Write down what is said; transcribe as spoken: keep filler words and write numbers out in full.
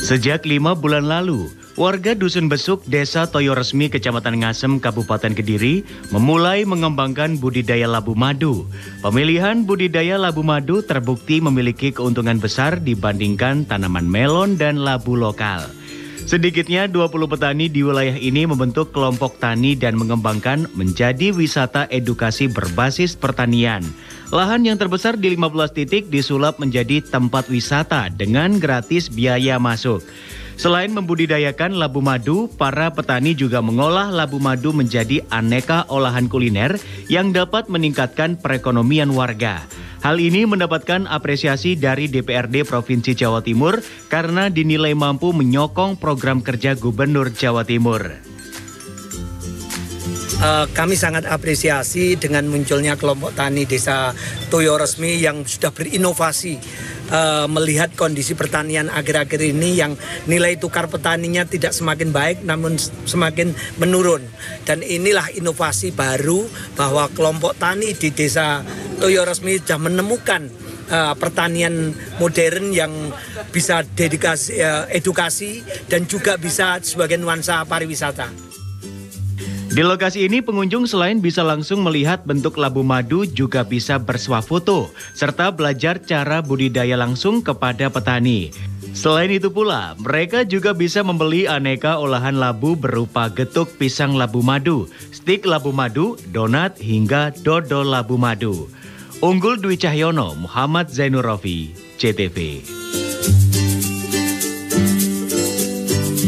Sejak lima bulan lalu, warga Dusun Besuk, Desa Toyoresmi, Kecamatan Ngasem, Kabupaten Kediri, memulai mengembangkan budidaya labu madu. Pemilihan budidaya labu madu terbukti memiliki keuntungan besar dibandingkan tanaman melon dan labu lokal. Sedikitnya dua puluh petani di wilayah ini membentuk kelompok tani dan mengembangkan menjadi wisata edukasi berbasis pertanian. Lahan yang terbesar di lima belas titik disulap menjadi tempat wisata dengan gratis biaya masuk. Selain membudidayakan labu madu, para petani juga mengolah labu madu menjadi aneka olahan kuliner yang dapat meningkatkan perekonomian warga. Hal ini mendapatkan apresiasi dari D P R D Provinsi Jawa Timur karena dinilai mampu menyokong program kerja Gubernur Jawa Timur. Uh, kami sangat apresiasi dengan munculnya kelompok tani Desa Toyoresmi yang sudah berinovasi uh, melihat kondisi pertanian akhir-akhir ini yang nilai tukar petaninya tidak semakin baik namun semakin menurun. Dan inilah inovasi baru bahwa kelompok tani di Desa Toyoresmi sudah menemukan uh, pertanian modern yang bisa dedikasi uh, edukasi dan juga bisa sebagai nuansa pariwisata. Di lokasi ini pengunjung selain bisa langsung melihat bentuk labu madu juga bisa bersuah foto serta belajar cara budidaya langsung kepada petani. Selain itu pula, mereka juga bisa membeli aneka olahan labu berupa getuk pisang labu madu, stik labu madu, donat hingga dodol labu madu. Unggul Dwi Cahyono, Muhammad Zainur Rofi, C T V.